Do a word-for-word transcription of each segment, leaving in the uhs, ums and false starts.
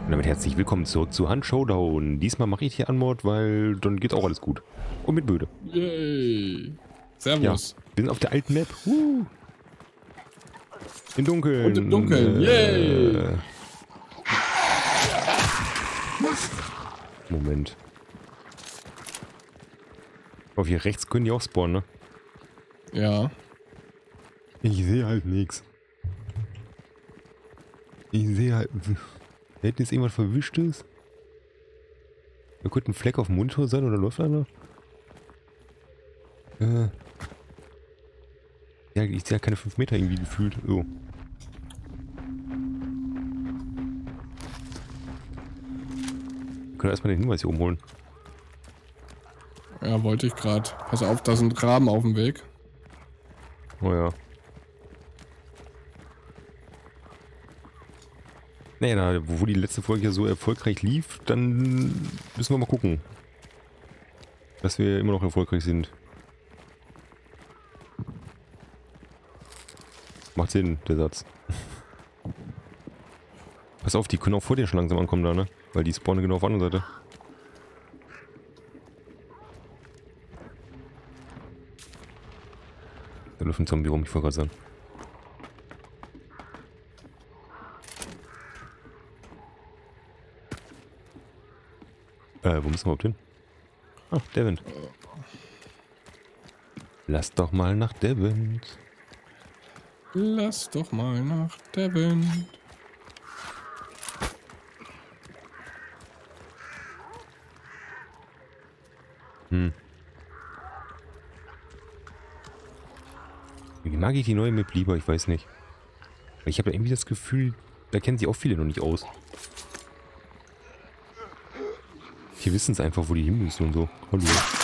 Und damit herzlich willkommen zurück zu Hunt Showdown. Diesmal mache ich hier Anmod, weil dann geht auch alles gut. Und mit Böde. Yay. Servus. Ja, wir sind auf der alten Map. Uh. Im Dunkeln. Und im Dunkeln. Yay. Äh. Moment. Auf hier rechts können die auch spawnen, ne? Ja. Ich sehe halt nichts. Ich sehe halt... Hätten jetzt irgendwas Verwischtes? Da könnte ein Fleck auf dem Monitor sein oder läuft einer? Äh... Ja, ich sehe ja keine fünf Meter irgendwie gefühlt. So. Wir können erstmal den Hinweis hier oben holen. Ja, wollte ich gerade. Pass auf, da sind Raben auf dem Weg. Oh ja. Naja, wo die letzte Folge ja so erfolgreich lief, dann müssen wir mal gucken, dass wir immer noch erfolgreich sind. Macht Sinn, der Satz. Pass auf, die können auch vor dir schon langsam ankommen da, ne? Weil die spawnen genau auf der anderen Seite. Da läuft ein Zombie rum, ich wollte gerade sagen. Äh, wo müssen wir überhaupt hin? Ah, Devent. Lass doch mal nach Devent. Lass doch mal nach Devent. Hm. Wie mag ich die neue Map lieber? Ich weiß nicht. Ich habe irgendwie das Gefühl, da kennen sich auch viele noch nicht aus. Die wissen es einfach, wo die hin müssen und so. Hallo.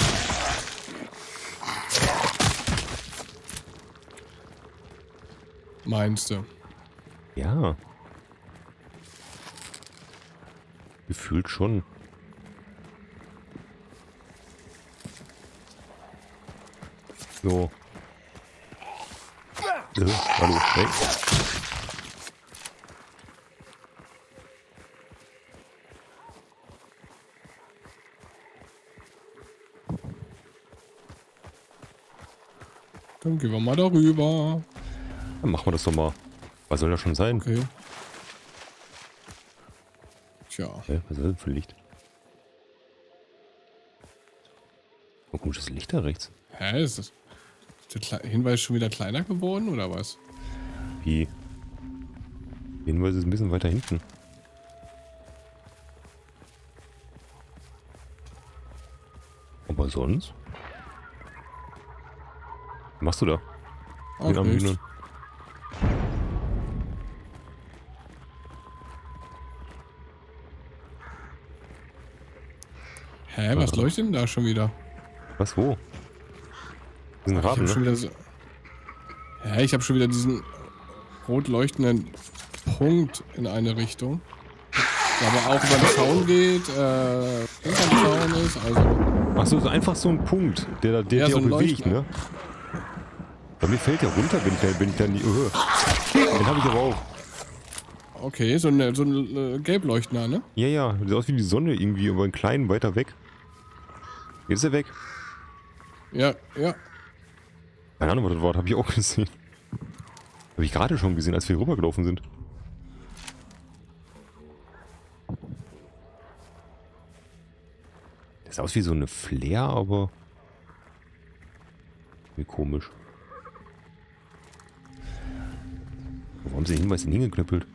Meinst du? Ja. Gefühlt schon. So. Äh, hallo. Hey. Dann gehen wir mal darüber. Dann machen wir das doch mal. Was soll das schon sein? Okay. Tja. Hä? Was ist das denn für Licht? Oh, komisches Licht da rechts. Hä? Ist, das, ist der Kle Hinweis schon wieder kleiner geworden oder was? Wie? Der Hinweis ist ein bisschen weiter hinten. Aber sonst? Was machst du da? Auch Den am nicht. Hühnern. Hä? Was Ah. leuchtet denn da schon wieder? Was, wo? Das sind Ich Raben, hab schon ne? wieder so. Hä? Ich habe schon wieder diesen rot leuchtenden Punkt in eine Richtung. Der aber auch über den Zaun geht, äh, hinter dem Zaun ist, also. Achso, so einfach so ein Punkt, der da der, Ja, der so auch ein bewegt, Leuchter. ne? Bei mir fällt der runter, wenn ich da, wenn ich da nicht. Uh, den habe ich aber auch. Okay, so ein, so ein äh, gelbleuchtender, ne? Ja, ja, sieht aus wie die Sonne irgendwie, aber einen kleinen weiter weg. Jetzt ist er weg. Ja, ja. Keine Ahnung, was das Wort habe ich auch gesehen. Habe ich gerade schon gesehen, als wir rübergelaufen sind. Das sah aus wie so eine Flair, aber wie komisch. Warum haben sie den Hinweis denn hingeknüppelt?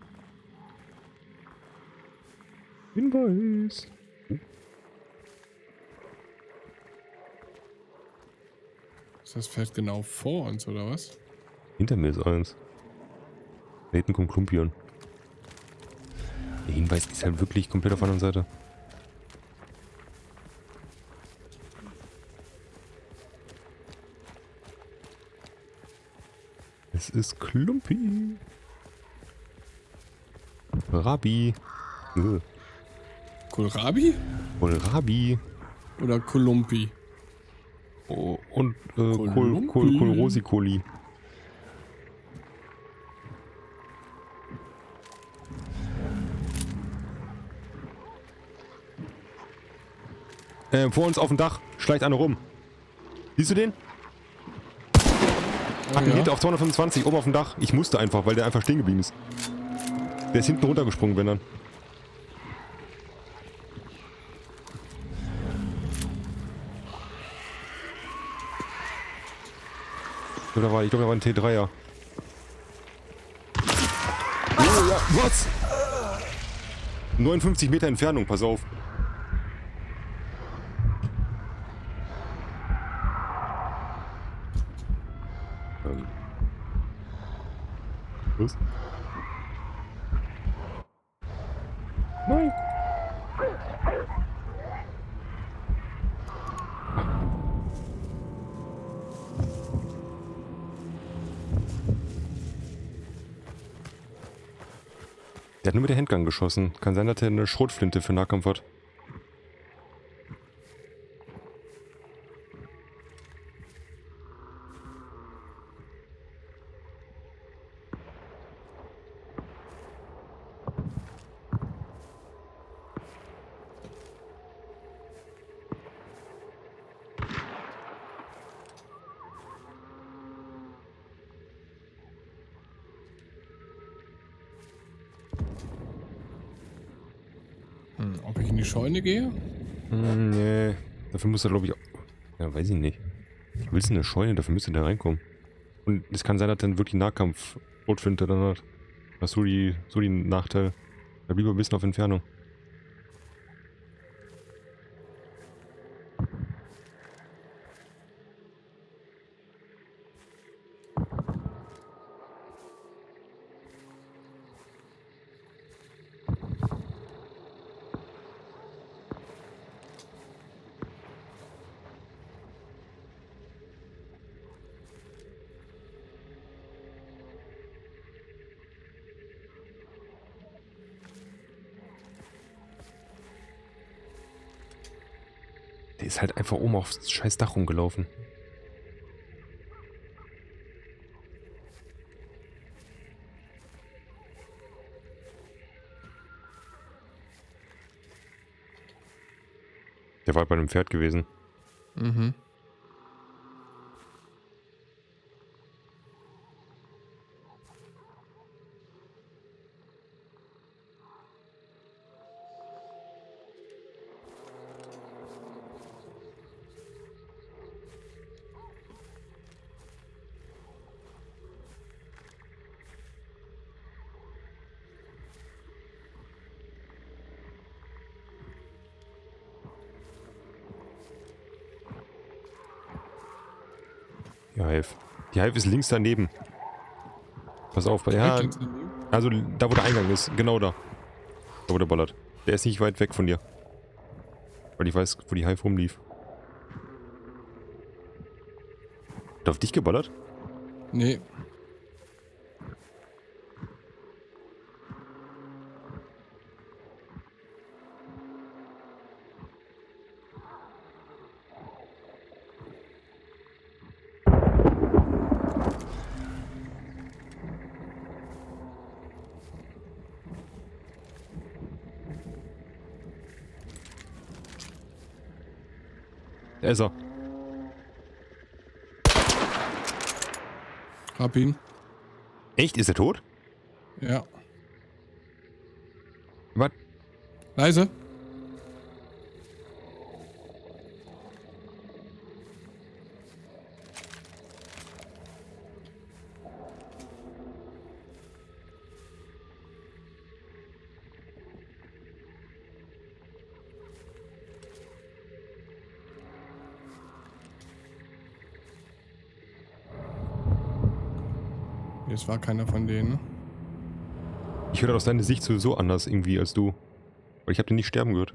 Hinweis. Ist das Feld genau vor uns, oder was? Hinter mir ist eins. Da hinten kommt Klumpion. Der Hinweis ist halt wirklich komplett auf der anderen Seite. Es ist Klumpi. Rabi. Äh. Kohlrabi? Kohlrabi. Oder Kolumpi? Oh, und äh, Kohl, Kolumbi. Kohl, Kohlrosikoli. Äh, vor uns auf dem Dach schleicht einer rum. Siehst du den? Hat einen ja. Hit auf zweihundertfünfundzwanzig oben auf dem Dach. Ich musste einfach, weil der einfach stehen geblieben ist. Der ist hinten runtergesprungen, wenn dann. Ich glaube, da war, ich glaube, da war ein T dreier. Oh ja, was? neunundfünfzig Meter Entfernung, pass auf. Ähm. Was? Nein. Der hat nur mit der Handgun geschossen. Kann sein, dass er eine Schrotflinte für Nahkampf hat. Hm, ob ich in die Scheune gehe? Hm, nee. Dafür muss er, glaube ich, auch... Ja, weiß ich nicht. Ich will eine Scheune, dafür müsste der reinkommen. Und es kann sein, dass er dann wirklich Nahkampf Schrotflinte dann hat. Das ist so die, so die Nachteil. Da blieb er ein bisschen auf Entfernung. Der ist halt einfach oben aufs scheiß Dach rumgelaufen. Der war halt bei einem Pferd gewesen. Mhm. Die Hive. Die Hive ist links daneben. Pass auf, ja, also da wo der Eingang ist, genau da. Da wo der ballert. Der ist nicht weit weg von dir. Weil ich weiß, wo die Hive rumlief. Hat er auf dich geballert? Nee. Da ist er. Hab ihn. Echt? Ist er tot? Ja. Was? Leise. Es war keiner von denen, ne? Ich höre aus deiner Sicht sowieso anders irgendwie als du. Weil ich habe den nicht sterben gehört.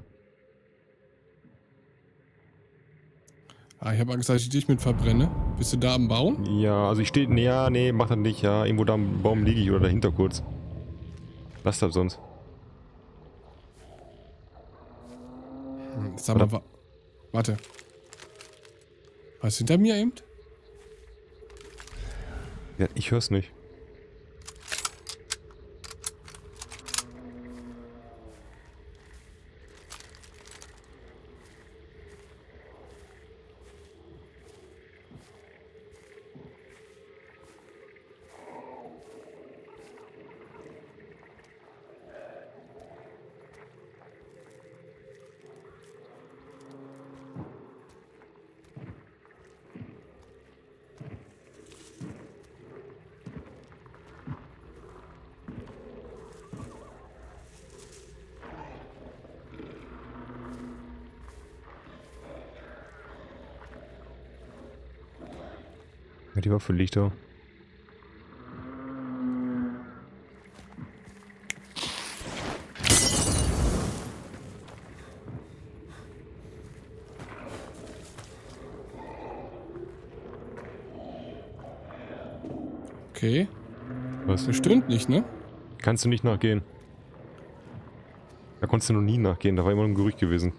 Ah, ich habe Angst, dass ich dich mit verbrenne. Bist du da am Baum? Ja, also ich stehe... Nee, ja, nee, mach das nicht. Ja, irgendwo da am Baum liege ich oder dahinter kurz. Lass das sonst. Hm, sag mal, wa warte. Was hinter mir eben? Ja, ich hör's nicht. Die Waffe liegt da. Okay. Was? Bestimmt nicht, ne? Kannst du nicht nachgehen. Da konntest du noch nie nachgehen, da war immer ein Gerücht gewesen.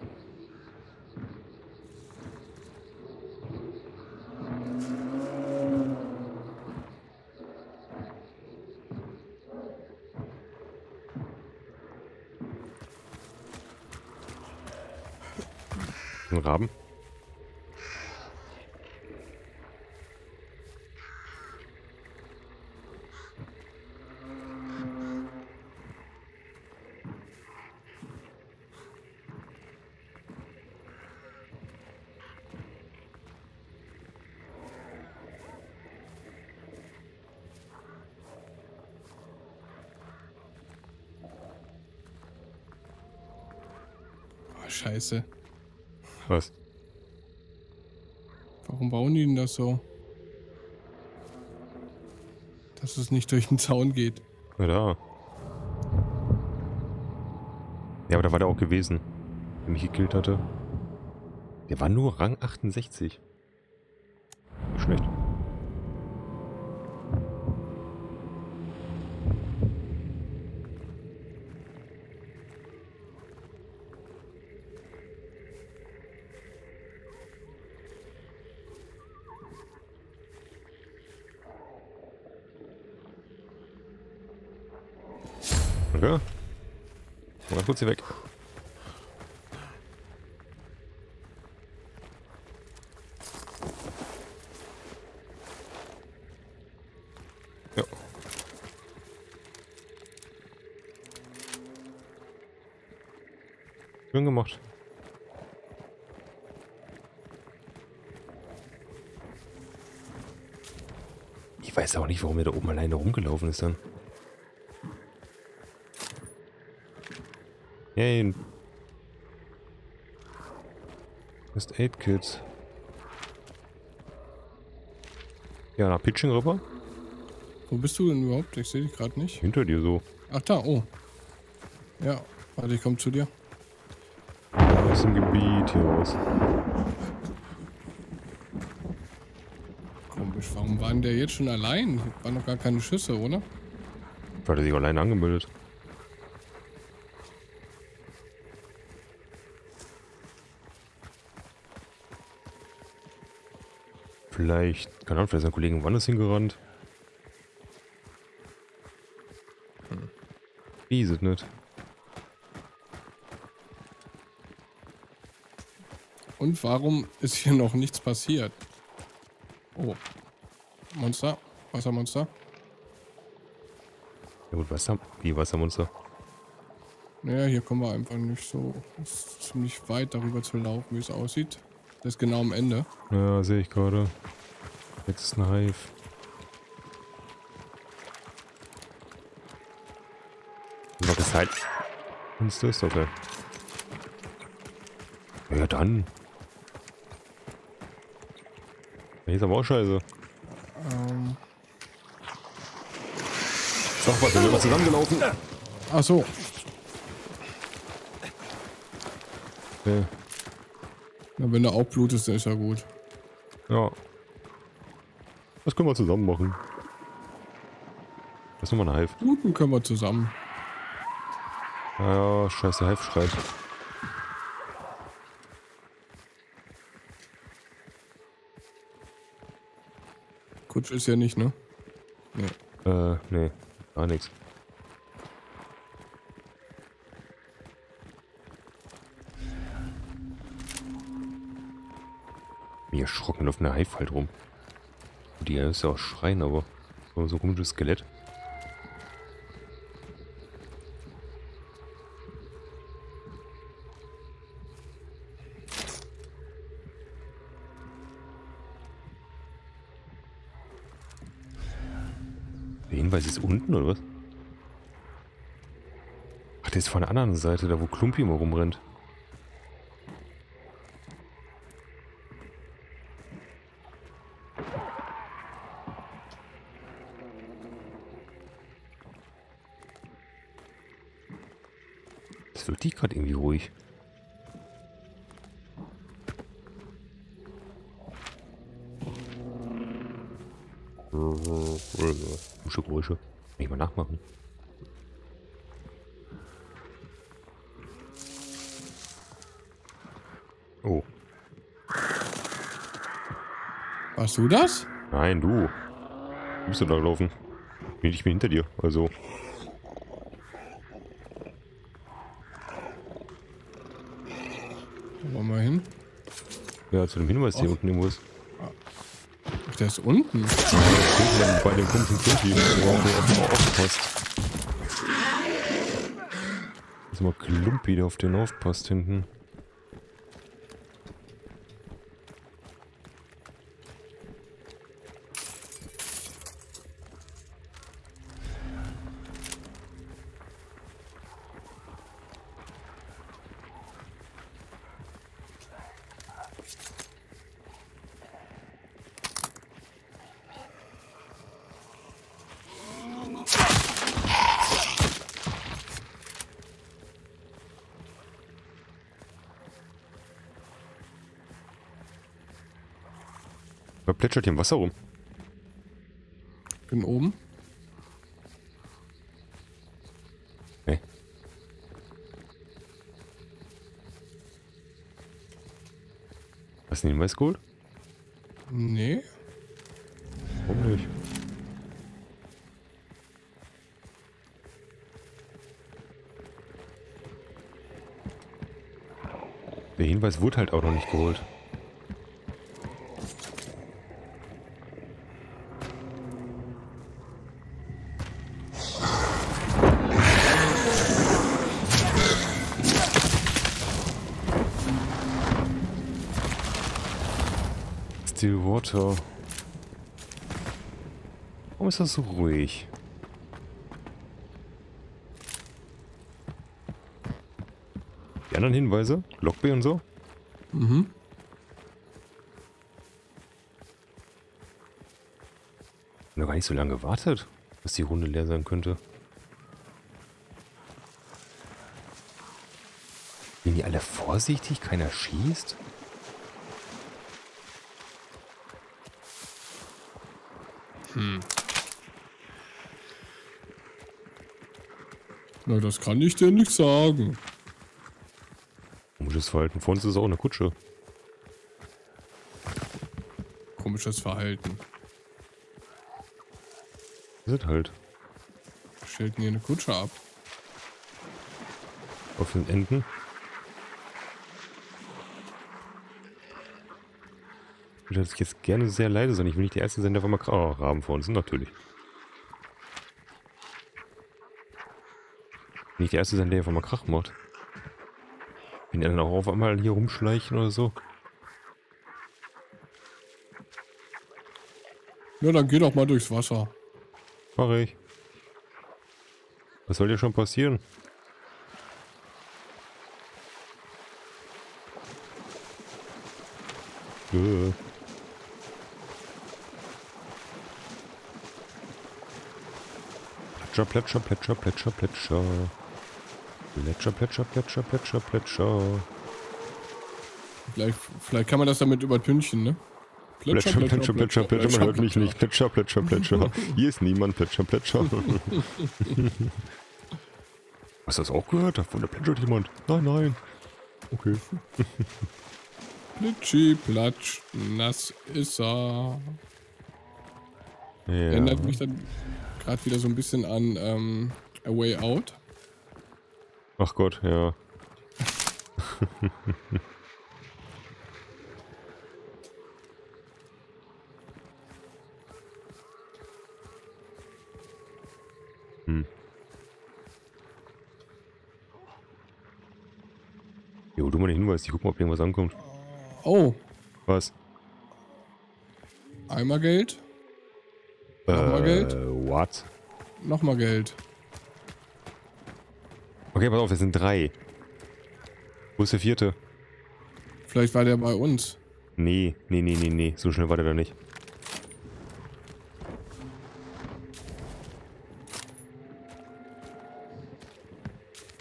Ein Raben. Oh, scheiße. Was? Warum bauen die denn das so? Dass es nicht durch den Zaun geht. Na da. Ja, aber da war der auch gewesen, der mich gekillt hatte. Der war nur Rang achtundsechzig. Nicht schlecht. Okay. Mal kurz hier weg. Ja. Schön gemacht. Ich weiß auch nicht, warum er da oben alleine rumgelaufen ist dann. Yay. First Aid Kit. Ja, nach Pitching rüber. Wo bist du denn überhaupt? Ich sehe dich gerade nicht. Hinter dir so. Ach da, oh. Ja, warte, ich komme zu dir. Aus dem Gebiet hier raus. Komisch, warum waren der jetzt schon allein? Hier waren noch gar keine Schüsse, oder? Hat er sich alleine angemeldet. Vielleicht, keine Ahnung, vielleicht ist ein Kollege woanders hingerannt. Hm. Wie ist es nicht? Und warum ist hier noch nichts passiert? Oh. Monster? Wassermonster? Ja gut, Wasser, wie Wassermonster. Naja, hier kommen wir einfach nicht so. Es ist ziemlich weit darüber zu laufen, wie es aussieht. Das ist genau am Ende. Ja, sehe ich gerade. Jetzt ist ein Hive. Noch das halt. Und das okay. Ja dann. Hier ist aber auch scheiße. Ähm. Sag was, wir sind mal zusammengelaufen. Ach so. Okay. Na, wenn du auch blutest, dann ist ja gut. Ja. Das können wir zusammen machen. Das ist nochmal ein Hive. Bluten können wir zusammen. Ja, scheiße, Hive schreit. Kutsch ist ja nicht, ne? Nee. Äh, nee, gar nichts. Mir erschrocken auf einer Hive halt rum. Die ist ja auch schreien, aber so, so komisches Skelett. Der Hinweis ist unten, oder was? Ach, der ist von der anderen Seite, da wo Klumpi immer rumrennt. Ist wirklich gerade irgendwie ruhig. Gute Geräusche. Kann ich mal nachmachen. Oh. Warst du das? Nein, du. Du bist doch da gelaufen. Bin ich bin hinter dir, also. Wollen wir mal hin? Ja, zu dem Hinweis, der Och. unten irgendwo ist. Ach, der ist unten. Ja, das steht dann bei dem komischen Klumpi, der auf den aufpasst. Das ist mal Klumpi, der auf den aufpasst hinten. Da plätschert hier im Wasser rum. Bin oben. Hey. Hast du den Hinweis geholt? Nee. Warum nicht? Der Hinweis wurde halt auch noch nicht geholt. Still Water. Warum ist das so ruhig? Die anderen Hinweise? Lockbee und so? Mhm. Ich habe gar nicht so lange gewartet, dass die Runde leer sein könnte. Sind die alle vorsichtig? Keiner schießt? Hm. Na, das kann ich dir nicht sagen. Komisches Verhalten. Vor uns ist auch eine Kutsche. Komisches Verhalten. Das ist halt. Stellt mir eine Kutsche ab. Auf den Enden. Ich würde jetzt gerne sehr leise sein. Ich will nicht der Erste sein, der auf einmal Krach haben vor uns. Natürlich. Nicht der Erste sein, der auf einmal Krach macht. Wenn die anderen auch auf einmal hier rumschleichen oder so. Ja, dann geh doch mal durchs Wasser. Mach ich. Was soll dir schon passieren? Äh. Plätscher, plätscher, plätscher, plätscher, plätscher. Plätscher, plätscher, plätscher, plätscher, plätscher. Vielleicht, vielleicht kann man das damit übertünchen, ne? Plätscher, plätscher, plätscher, plätscher. Man hört mich nicht. Plätscher, plätscher, plätscher. Hier ist niemand. Plätscher, plätscher. Hast du das auch gehört? Da vorne plätschert jemand. Nein, nein. Okay. Plitschi, platsch, nass ist er. Ja. Erinnert mich dann gerade wieder so ein bisschen an ähm, A Way Out. Ach Gott, ja. hm. Jo, du mal den Hinweis, ich guck mal, ob irgendwas ankommt. Oh, Was? einmal Geld, Nochmal äh, Geld? What? nochmal Geld. Okay, pass auf, wir sind drei. Wo ist der vierte? Vielleicht war der bei uns. Nee, nee, nee, nee, nee. So schnell war der da nicht.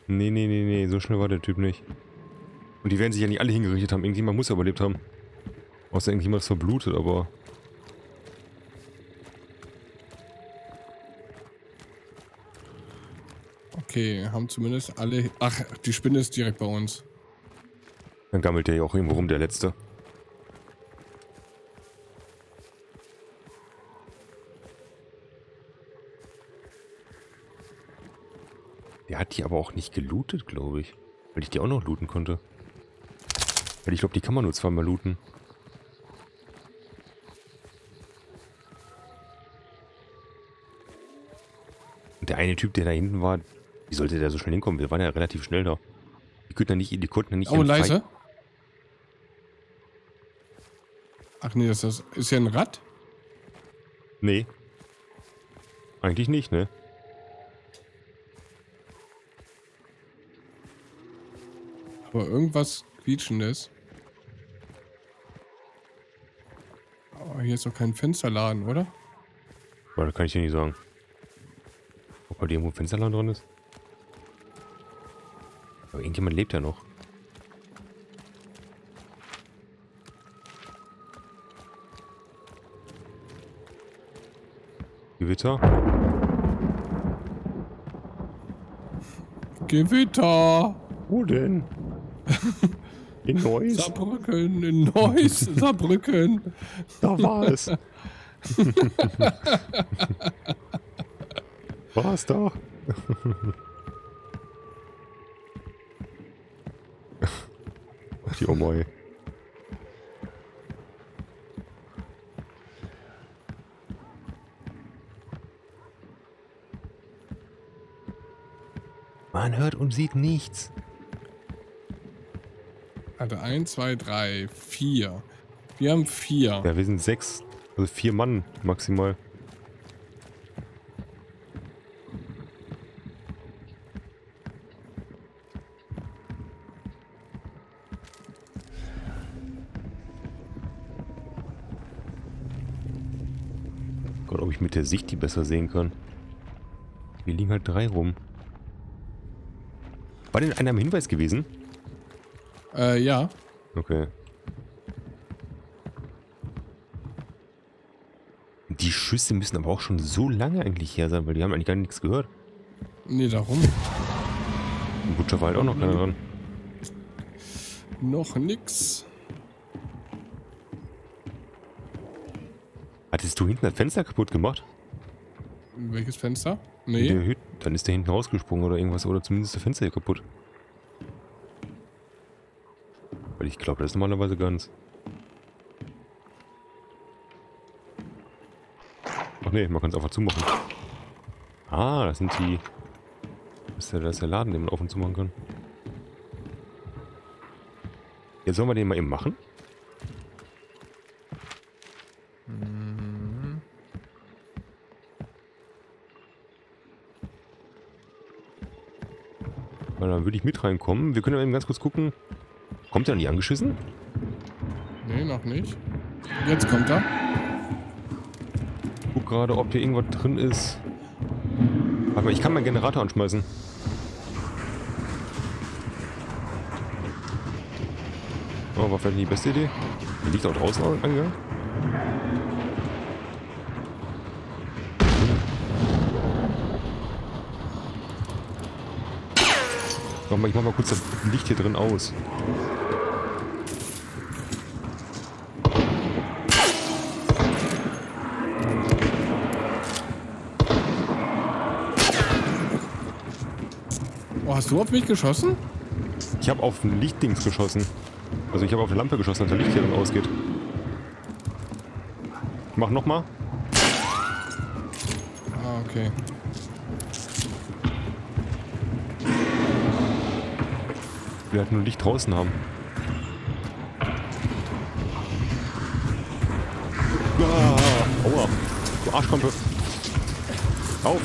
Nee, nee, nee, nee, so schnell war der Typ nicht. Und die werden sich ja nicht alle hingerichtet haben. Irgendjemand muss ja überlebt haben. Außer irgendjemand ist verblutet, aber... Okay, haben zumindest alle... Ach, die Spinne ist direkt bei uns. Dann gammelt der ja auch irgendwo rum, der Letzte. Der hat die aber auch nicht gelootet, glaube ich. Weil ich die auch noch looten konnte. Weil ich glaube, die kann man nur zweimal looten. Und der eine Typ, der da hinten war, wie sollte der so schnell hinkommen? Wir waren ja relativ schnell da. Die konnten ja nicht, die konnten ja nicht... Oh, leise. Ach nee, ist das ist ja ein Rad? Nee. Eigentlich nicht, ne? Aber irgendwas Quietschendes. Aber hier ist doch kein Fensterladen, oder? Aber das kann ich dir nicht sagen. Ob bei dir irgendwo ein Fensterladen drin ist? Aber irgendjemand lebt ja noch. Gewitter? Gewitter! Wo denn? In Neuss? Saarbrücken, in Neuss, Saarbrücken. Da war es. War es da? Ach, die Oma, ey. Man hört und sieht nichts. Also eins, zwei, drei, vier. Wir haben vier. Ja, wir sind sechs, also vier Mann maximal. Gott, ob ich mit der Sicht die besser sehen kann. Wir liegen halt drei rum. War denn einer im Hinweis gewesen? Äh, ja. Okay. Die Schüsse müssen aber auch schon so lange eigentlich her sein, weil die haben eigentlich gar nichts gehört. Nee, darum. Im Butcher war halt auch noch keiner dran. Noch nix. Hattest du hinten das Fenster kaputt gemacht? Welches Fenster? In Nee. der Hütte. Dann ist der hinten rausgesprungen oder irgendwas. Oder zumindest das Fenster hier kaputt. Weil ich glaube, das ist normalerweise ganz. Ach nee, man kann es einfach zumachen. Ah, das sind die... Das ist, der, das ist der Laden, den man auf und zu machen kann. Jetzt sollen wir den mal eben machen? Mhm. Weil dann würde ich mit reinkommen. Wir können ja eben ganz kurz gucken. Kommt der nicht angeschissen? Nee, noch nicht. Jetzt kommt er. Guck gerade, ob hier irgendwas drin ist. Aber ich kann meinen Generator anschmeißen. Oh, war vielleicht nicht die beste Idee. Der liegt auch draußen angegangen. Mach mal, ich mach mal kurz das Licht hier drin aus. Oh, hast du auf mich geschossen? Ich habe auf ein Lichtdings geschossen. Also ich habe auf eine Lampe geschossen, dass das Licht hier drin ausgeht. Ich mach nochmal. Ah, okay. Wir halt nur Licht draußen haben. Ah, aua. Du Arschkompe. Auf.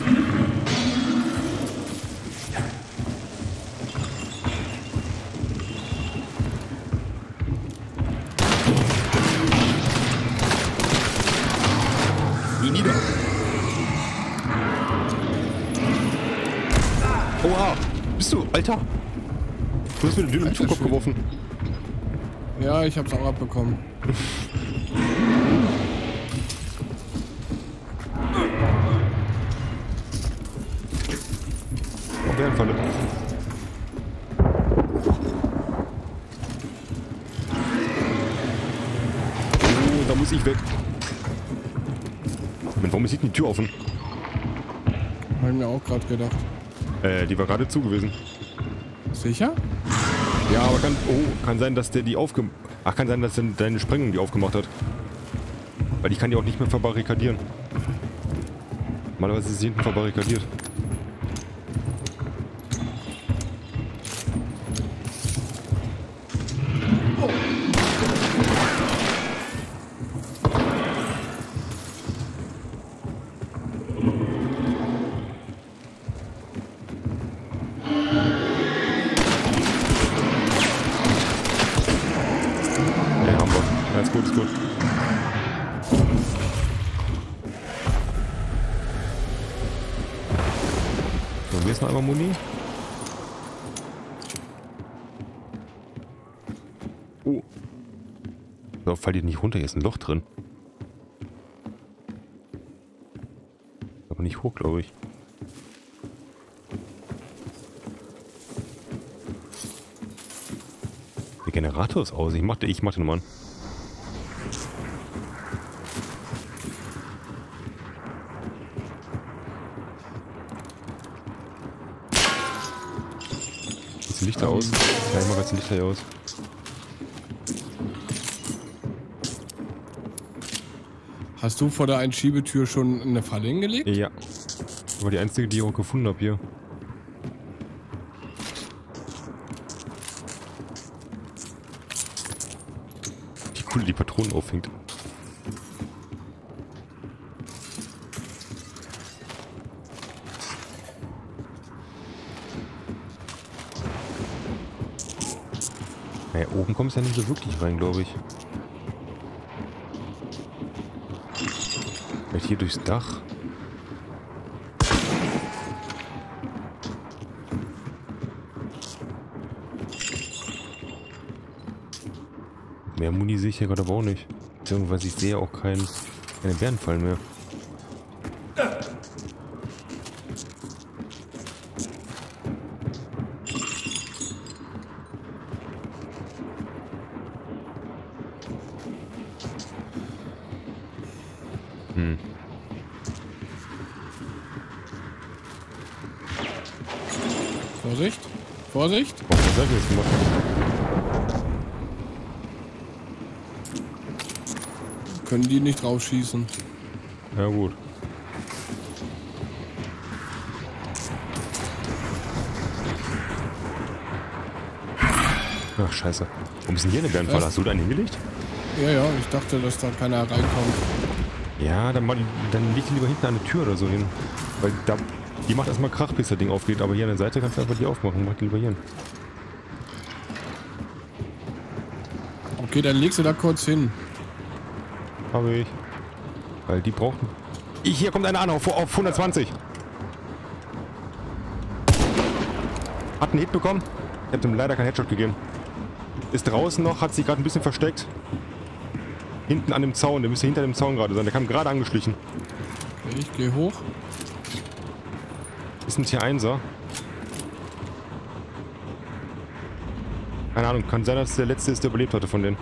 Geh nieder. Oha. Bist du, Alter? Du hast mir den Dynamit Alter vom Kopf Schwede. geworfen. Ja, ich hab's auch abbekommen. Oh, Bärenfalle. Oh, da muss ich weg. Moment, warum ist hinten die Tür offen? Hab ich mir auch gerade gedacht. Äh, die war gerade zu gewesen. Sicher? Ja, aber kann, oh, kann sein, dass der die aufgemacht... Ach, kann sein, dass der deine Sprengung die aufgemacht hat. Weil ich kann die auch nicht mehr verbarrikadieren. Normalerweise ist sie hinten verbarrikadiert. Ja, haben wir. Ja, ist gut, ist gut. So, hier ist noch einmal Muni. Oh. So, fall die nicht runter, hier ist ein Loch drin. Aber nicht hoch, glaube ich. Der Generator ist aus. Ich mach, ich mach den mal an. Ist die Lichter aus? Ja, ich mach jetzt die Lichter hier aus. Hast du vor der Einschiebetür schon eine Falle hingelegt? Ja. War die einzige, die ich auch gefunden habe hier. Wie cool die Patronen auffängt. Naja, oben kommst du ja nicht so wirklich rein, glaube ich. Vielleicht hier durchs Dach. Mehr Muni sehe ich hier gerade aber auch nicht. Beziehungsweise ich sehe auch kein, keine Bärenfallen mehr. Hm. Vorsicht! Vorsicht! Oh, was hab ich jetzt gemacht? Können die nicht rausschießen? Ja gut. Ach scheiße. Warum ist denn hier eine Bärenfalle? Was? Hast du da einen hingelegt? Ja, ja, ich dachte, dass da keiner reinkommt. Ja, dann, mal, dann leg die lieber hinten an eine Tür oder so hin. Weil da, die macht erstmal Krach, bis das Ding aufgeht. Aber hier an der Seite kannst du einfach die aufmachen. Mach die lieber hier hin. Okay, dann legst du da kurz hin. Habe ich. Weil die brauchen... Ich, hier kommt einer an auf, auf hundertzwanzig. Hat einen Hit bekommen. Ich habe dem leider keinen Headshot gegeben. Ist draußen noch, hat sich gerade ein bisschen versteckt. Hinten an dem Zaun, der müsste hinter dem Zaun gerade sein. Der kam gerade angeschlichen. Okay, ich gehe hoch. Ist ein Tier Einser. Keine Ahnung, kann sein, dass es der letzte ist, der überlebt hatte von denen.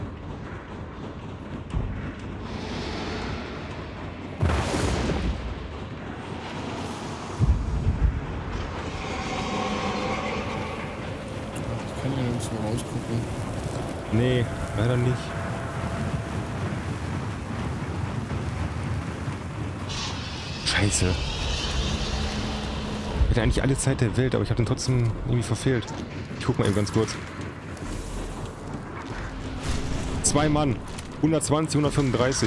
Ich kann ja nirgendwo rausgucken. Nee, leider nicht. Scheiße. Ich hätte eigentlich alle Zeit der Welt, aber ich habe den trotzdem irgendwie verfehlt. Ich guck mal eben ganz kurz. Zwei Mann. hundertzwanzig, hundertfünfunddreißig.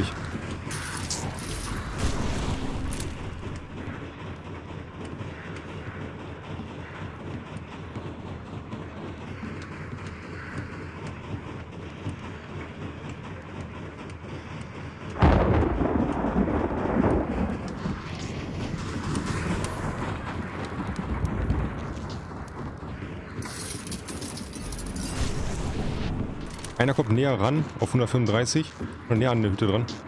Einer kommt näher ran, auf hundertfünfunddreißig. Und näher an der Hütte dran.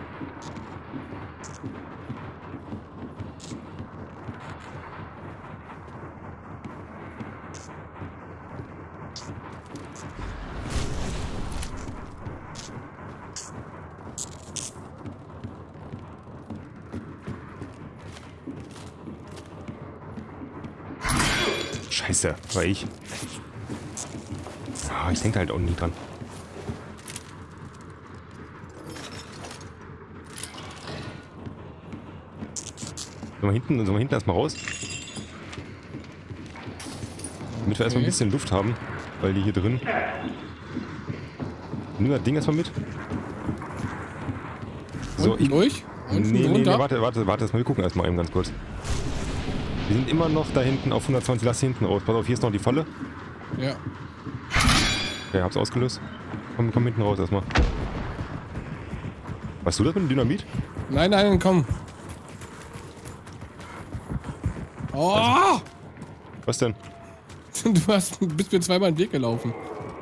Scheiße, war ich. Ah, ich denke halt auch nie dran. Sollen wir hinten, sollen wir hinten erstmal raus? Damit wir erstmal ein bisschen Luft haben, weil die hier drin. Nimm das Ding erstmal mit. So, ich. Durch? Unten nee, nee, nee, runter? warte, warte, warte, erstmal. Wir gucken erstmal eben ganz kurz. Wir sind immer noch da hinten auf hundertzwanzig. Lass hinten raus. Pass auf, hier ist noch die Falle. Ja. Okay, hab's ausgelöst. Komm, komm hinten raus erstmal. Weißt du das mit dem Dynamit? Nein, nein, komm. Oh! Also, was denn? Du hast, bist mir zweimal den Weg gelaufen.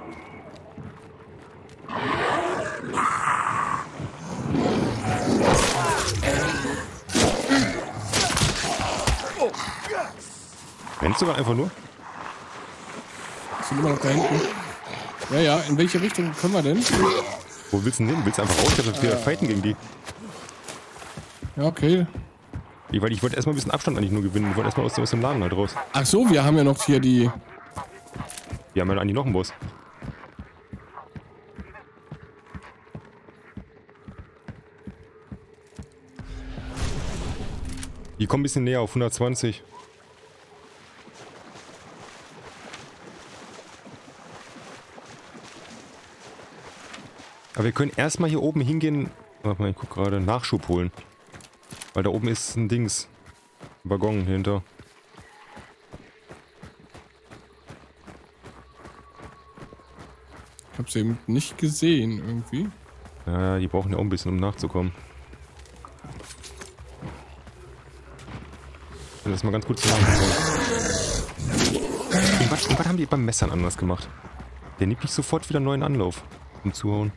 Rennst du gerade einfach nur? Sind immer noch da hinten. Ja, ja, in welche Richtung können wir denn? Wo willst du denn hin? Willst du einfach raus? Ich hab wieder fighten gegen die. Ja, okay. Ich, weil ich wollte erstmal ein bisschen Abstand eigentlich nur gewinnen. Ich wollte erstmal aus, aus dem Laden halt raus. Ach so, wir haben ja noch hier die... Wir haben ja eigentlich noch einen Boss. Die kommen ein bisschen näher auf hundertzwanzig. Aber wir können erstmal hier oben hingehen. Warte mal, ich guck gerade. Nachschub holen. Weil da oben ist ein Dings. Ein Waggon hinter. Ich hab's eben nicht gesehen, irgendwie. Ja, die brauchen ja auch ein bisschen, um nachzukommen. Das ist mal ganz gut zusammengekommen. Was, was haben die beim Messern anders gemacht? Der nimmt nicht sofort wieder einen neuen Anlauf, um zu hauen.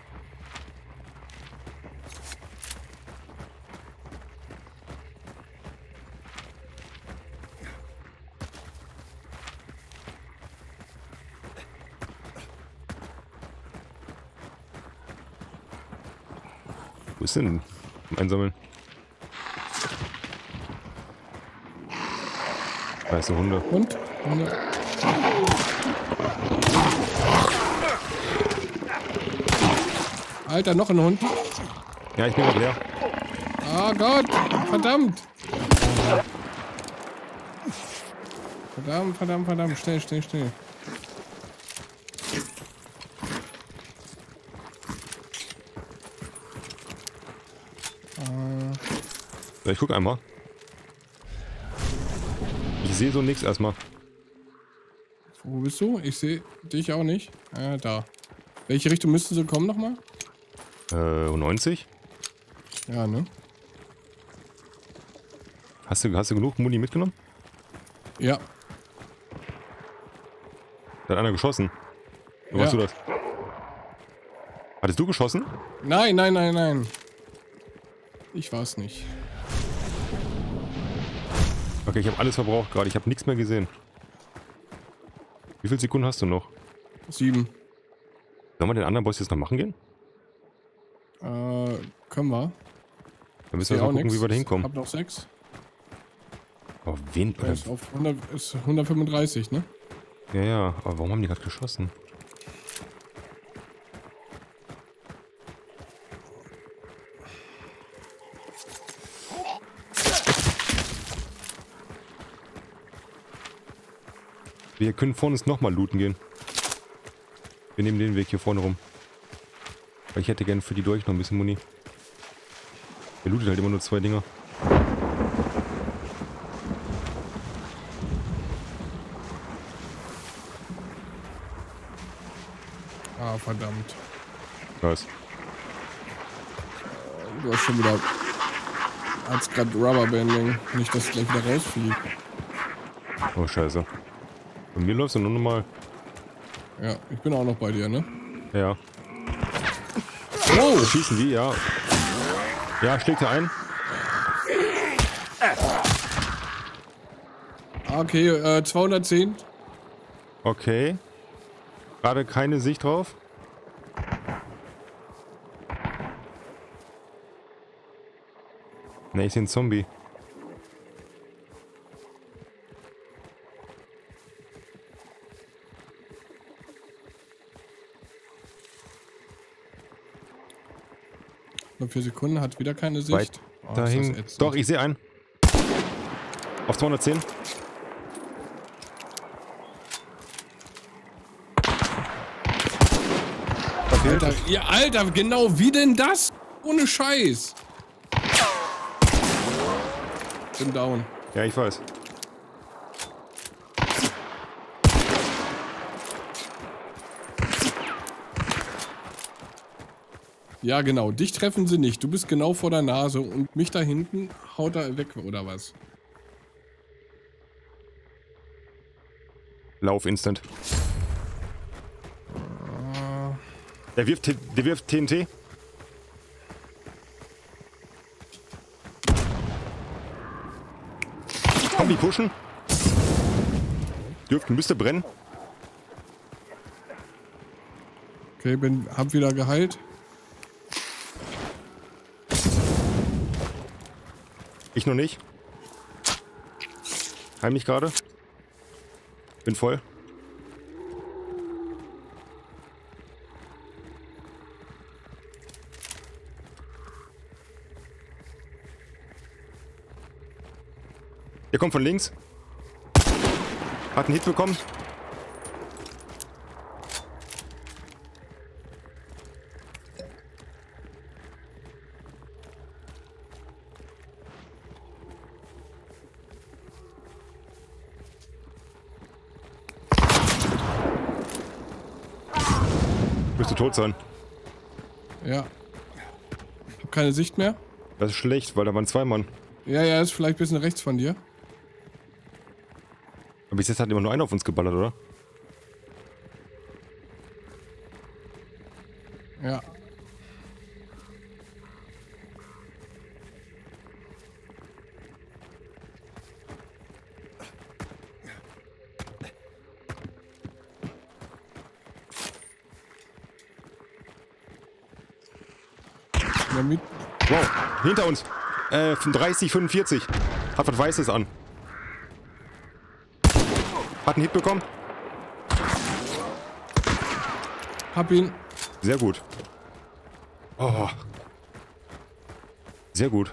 Wo ist denn? Zum Einsammeln. Da ist eine Hunde. Und? Hunde. Alter, noch ein Hund. Ja, ich bin gerade leer. Ah Gott, verdammt. Verdammt, verdammt, verdammt. Schnell, schnell, schnell. Ja, ich guck einmal. Ich sehe so nichts erstmal. Wo bist du? Ich sehe dich auch nicht. Ah, da. Welche Richtung müssten sie kommen nochmal? Äh, neunzig? Ja, ne? Hast du, hast du genug Muni mitgenommen? Ja. Da hat einer geschossen. Wo Ja. warst du das? Hattest du geschossen? Nein, nein, nein, nein. Ich war's nicht. Okay, ich habe alles verbraucht gerade. Ich habe nichts mehr gesehen. Wie viele Sekunden hast du noch? Sieben. Sollen wir den anderen Boss jetzt noch machen gehen? Äh, können wir. Dann müssen wir mal gucken, wie wir da hinkommen. Ich hab noch sechs. Oh, wen? Der ist auf hundert, ist hundertfünfunddreißig, ne? Ja, ja. Aber warum haben die gerade geschossen? Wir können vorne nochmal looten gehen. Wir nehmen den Weg hier vorne rum. Weil ich hätte gerne für die durch noch ein bisschen Muni. Der lootet halt immer nur zwei Dinger. Ah, verdammt. Was? Du hast schon wieder... Hat's gerade Rubberbanding. Nicht, dass es gleich wieder rausfliegt. Oh, scheiße. Bei mir läuft es nur normal. Ja, ich bin auch noch bei dir, ne? Ja. Oh! Schießen die, ja. Ja, schlägt er ein. Okay, äh, zweihundertzehn. Okay. Gerade keine Sicht drauf. Ne, ich sehe einen Zombie. Nur vier Sekunden, hat wieder keine Sicht. Weit Oh, dahin. ist das ätzend. Doch, ich sehe einen. Auf zweihundertzehn. Okay. Alter, ja, Alter, genau wie denn das? Ohne Scheiß. Bin down. Ja, ich weiß. Ja, genau. Dich treffen sie nicht. Du bist genau vor der Nase und mich da hinten haut er weg, oder was? Lauf instant. Der wirft, T- der wirft T N T. Komm, die pushen. Dürften, müsste brennen. Okay, bin, hab wieder geheilt. Ich noch nicht. Heim mich gerade. Bin voll. Der kommt von links. Hat einen Hit bekommen. Müsste tot sein. Ja. Hab keine Sicht mehr. Das ist schlecht, weil da waren zwei Mann. Ja, ja, ist vielleicht ein bisschen rechts von dir. Aber bis jetzt hat immer nur einer auf uns geballert, oder? Ja. Mit Wow, hinter uns. Äh, dreißig, fünfundvierzig. Hat was Weißes an. Hat einen Hit bekommen. hab ihn. Sehr gut. Oh. Sehr gut.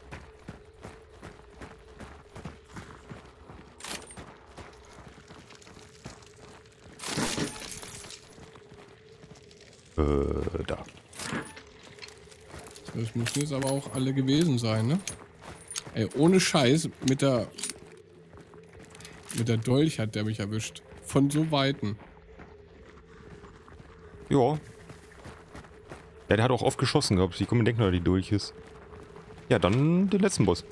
Äh, da. Das müssen jetzt aber auch alle gewesen sein, ne? Ey, ohne Scheiß, mit der... Mit der Dolch hat der mich erwischt. Von so Weiten. Ja. Ja, der hat auch oft geschossen gehabt. Ich komme mir denken, dass die durch ist. Ja, dann den letzten Boss.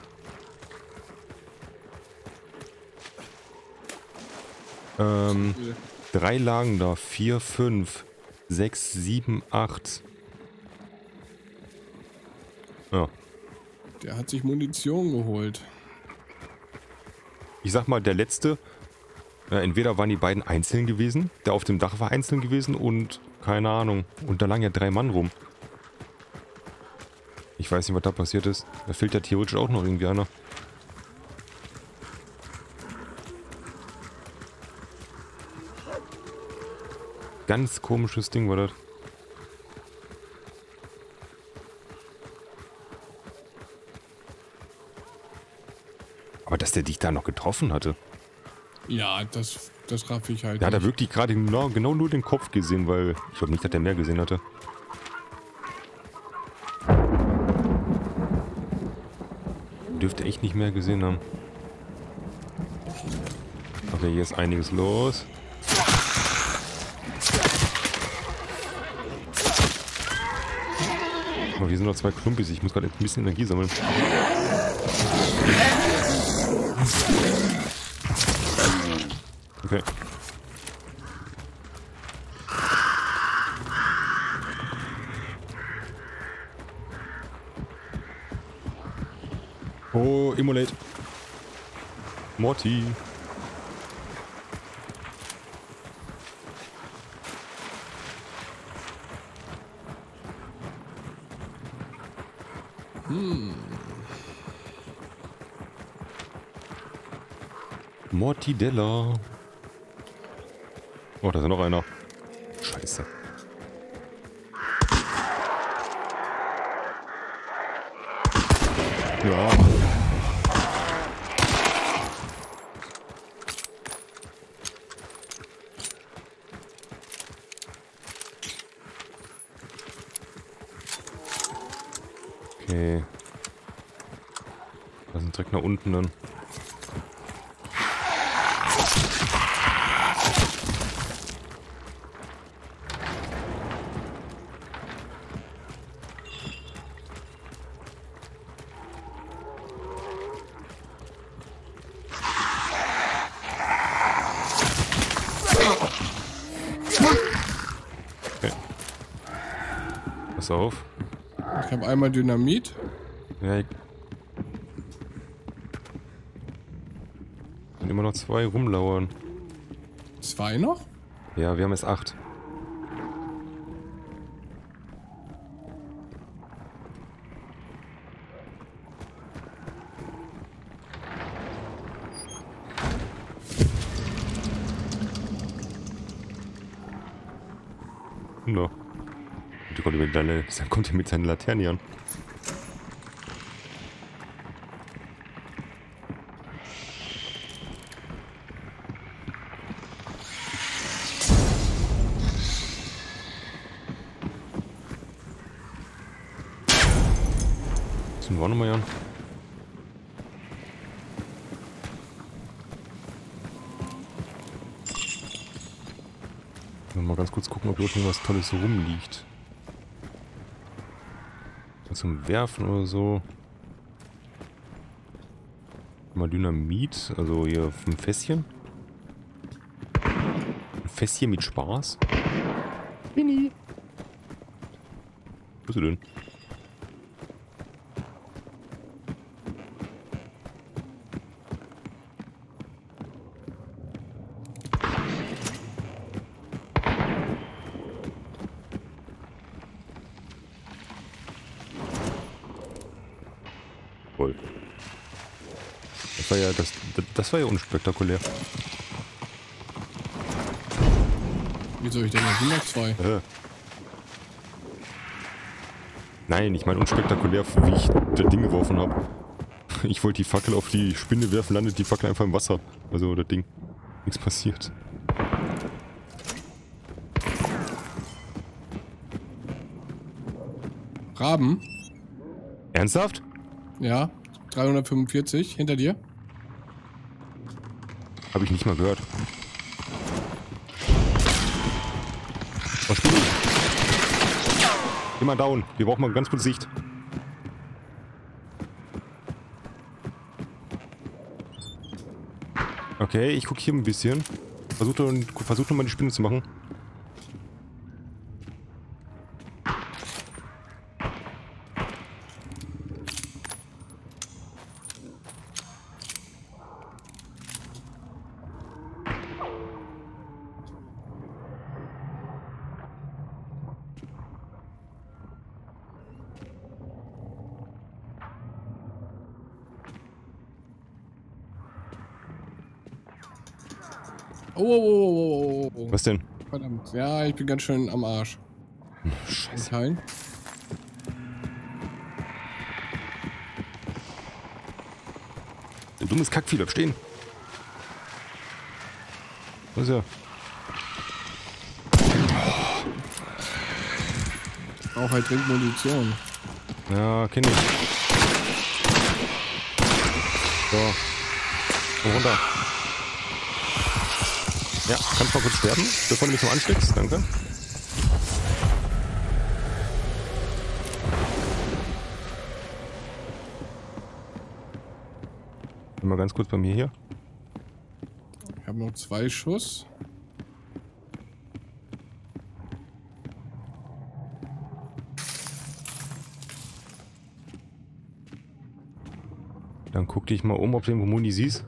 Ähm, drei lagen da. Vier, fünf, sechs, sieben, acht. Ja. Der hat sich Munition geholt. Ich sag mal, der letzte, äh, entweder waren die beiden einzeln gewesen, der auf dem Dach war einzeln gewesen und keine Ahnung. Und da lagen ja drei Mann rum. Ich weiß nicht, was da passiert ist. Da fehlt ja theoretisch auch noch irgendwie einer. Ganz komisches Ding war das. Aber dass der dich da noch getroffen hatte. Ja, das, das raff ich halt. Der hat da nicht. wirklich gerade genau, genau nur den Kopf gesehen, weil ich glaube nicht, dass der mehr gesehen hatte. Dürfte echt nicht mehr gesehen haben. Okay, hier ist einiges los. Aber hier sind noch zwei Klumpis. Ich muss gerade ein bisschen Energie sammeln. Okay. Oh, Immolate. Morty. Hm. Mortidella. Oh, da ist ja noch einer. Scheiße. Ja. Okay. Da sind direkt nach unten dann. Okay. Pass auf. Ich habe einmal Dynamit. Ja, ich kann immer noch zwei rumlauern. Zwei noch? Ja, wir haben jetzt acht. No. Die kommt mit deine, dann kommt er mit seinen Laternen an. Sind wir nochmal an. Mal ganz kurz gucken, ob irgendwas Tolles so rumliegt. Zum Werfen oder so. Mal Dynamit, also hier ein Fässchen. Ein Fässchen mit Spaß. Mini. Wo bist du denn? Voll. Das war ja das, das, das war ja unspektakulär. Wieso? Ich denke, noch zwei. Äh. Nein, ich meine unspektakulär, wie ich das Ding geworfen habe. Ich wollte die Fackel auf die Spinne werfen, landet die Fackel einfach im Wasser. Also das Ding. Nichts passiert. Raben? Ernsthaft? Ja. dreihundertfünfundvierzig. Hinter dir. Habe ich nicht mal gehört. Was spiel ich? Immer down. Wir brauchen mal ganz kurz Sicht. Okay, ich gucke hier ein bisschen. Versuche versuch nochmal die Spinne zu machen. Oh, oh, oh, oh, oh. Was denn? Verdammt. Ja, ich bin ganz schön am Arsch. Scheiße. Teilen. Du dummes Kackvieh, bleib stehen. Was ist ja? Auch halt dringend Munition. Ja, kenn ich. So. Komm runter. Ja, kannst mal kurz sterben, bevor du mich noch ansteckst. Danke. Mal ganz kurz bei mir hier. Ich habe noch zwei Schuss. Guck dich mal um, ob du irgendwo Muni siehst.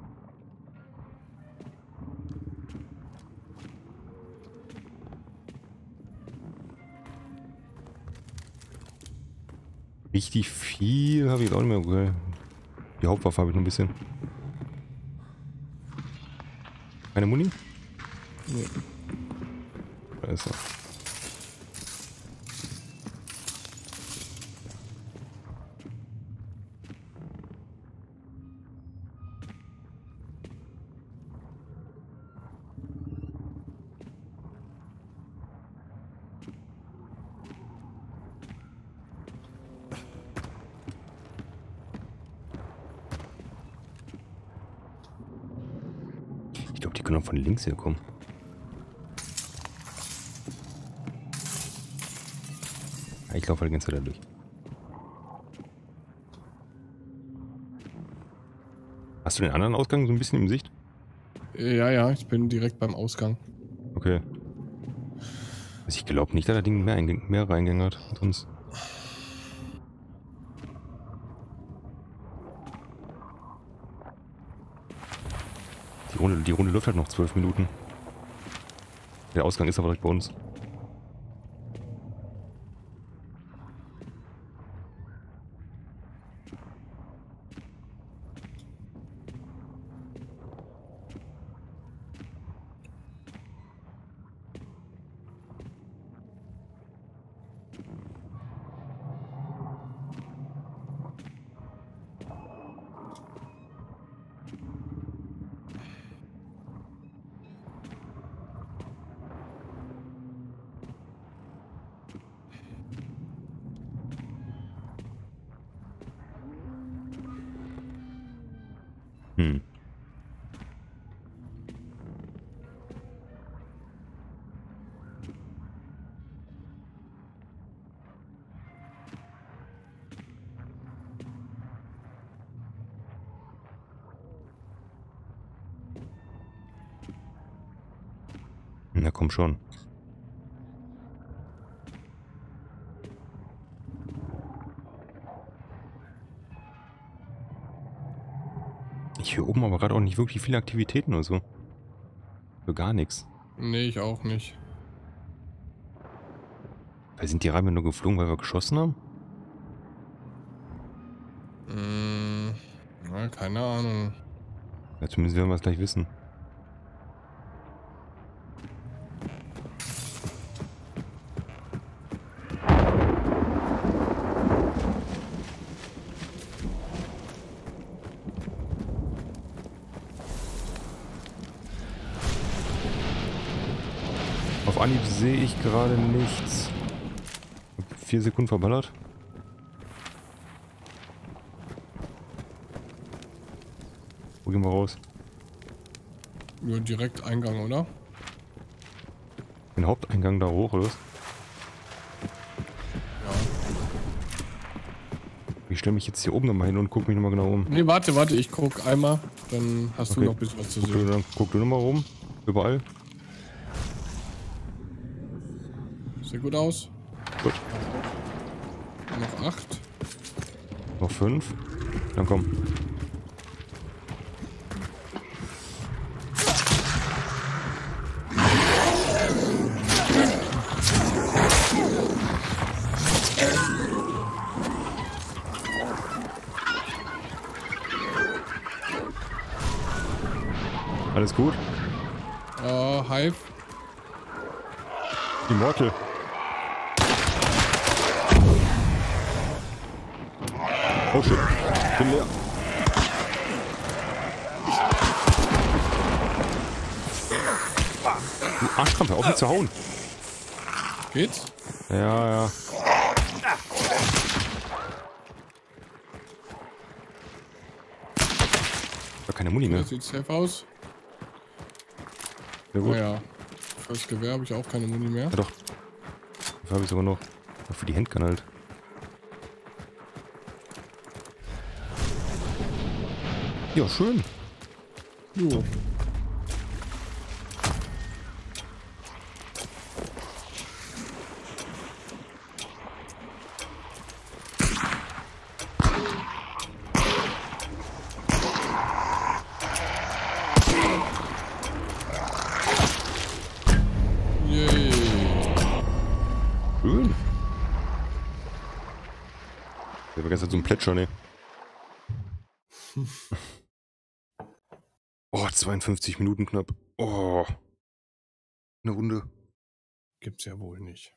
Richtig viel habe ich jetzt auch nicht mehr. Okay. Die Hauptwaffe habe ich noch ein bisschen. Keine Muni? Nee. Da ist er. Ich glaube, die können auch von links hier kommen. Ja, ich laufe halt die ganze Zeit da durch. Hast du den anderen Ausgang so ein bisschen im Sicht? Ja, ja, ich bin direkt beim Ausgang. Okay. Also ich glaube nicht, dass das Ding mehr, Eingänge, mehr Reingänge hat. Sonst. Die Runde, die Runde läuft halt noch zwölf Minuten. Der Ausgang ist aber direkt bei uns. Hm. Na komm schon. Ich höre oben aber gerade auch nicht wirklich viele Aktivitäten oder so. Für gar nichts. Nee, ich auch nicht. Weil sind die Reiben nur geflogen, weil wir geschossen haben? Hm, na, keine Ahnung. Ja, zumindest werden wir es gleich wissen. Auf Anhieb sehe ich gerade nichts. Vier Sekunden verballert. Wo gehen wir raus? Nur direkt Eingang, oder? Den Haupteingang da hoch, oder was? Ja. Ich stelle mich jetzt hier oben nochmal hin und gucke mich nochmal genau um. Nee, warte, warte, ich guck einmal. Dann hast Okay. du noch ein bisschen was zu Guck sehen. du, dann, guck du nochmal rum. Überall. Sieht gut aus. Gut. Noch acht. Noch fünf. Dann komm. Alles gut? Äh, Hive. Immortal. Oh shit. Ich bin leer. Du Arschkramp, hör auf mich zu hauen. Geht's? Ja, ja. Ich hab keine Muni mehr. Das sieht safe aus. Sehr gut. Naja. Fürs Gewehr habe ich auch keine Muni mehr. Ja doch. Dafür habe ich sogar noch. Auch für die Handgun halt. Ja, schön. Jo. ganze Zeit so ein Plätschern, ey. Oh, zweiundfünfzig Minuten knapp. Oh. Eine Runde. Gibt's ja wohl nicht.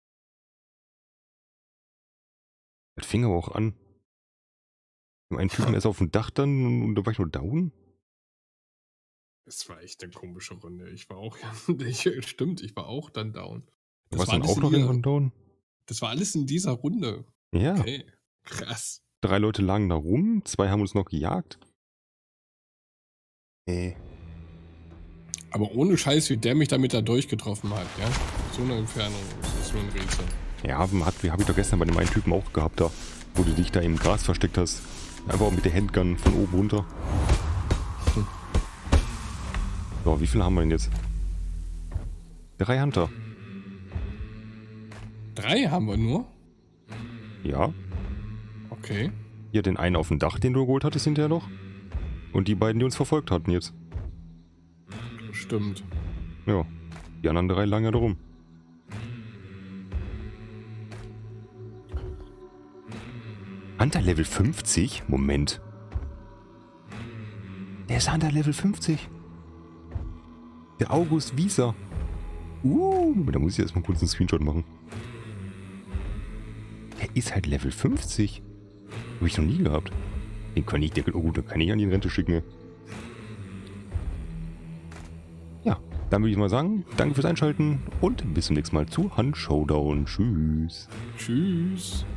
Das fing aber auch an. Ein Typen ist auf dem Dach dann und da war ich nur down. Das war echt eine komische Runde. Ich war auch, ich, stimmt, ich war auch dann down. Du warst dann auch noch irgendwann down? Das war alles in dieser Runde. Ja. Okay, krass. Drei Leute lagen da rum, zwei haben uns noch gejagt. Ey. Aber ohne Scheiß, wie der mich damit da durchgetroffen hat, ja? So eine Entfernung, das ist nur ein Rätsel. Ja, habe hab ich doch gestern bei dem einen Typen auch gehabt da, wo du dich da im Gras versteckt hast. Einfach mit der Handgun von oben runter. Hm. So, wie viele haben wir denn jetzt? Drei Hunter. Drei haben wir nur? Ja. Okay. Hier den einen auf dem Dach, den du geholt hattest hinterher noch. Und die beiden, die uns verfolgt hatten jetzt. Stimmt. Ja. Die anderen drei lagen ja da rum. Hunter Level fünfzig? Moment. Der ist Hunter Level fünfzig. Der August Wieser. Uh, da muss ich erstmal kurz einen Screenshot machen. Der ist halt Level fünfzig. Habe ich noch nie gehabt. Den kann ich, der, oh gut, den kann ich an die Rente schicken. Ja, dann würde ich mal sagen, danke fürs Einschalten und bis zum nächsten Mal zu Hunt Showdown. Tschüss. Tschüss.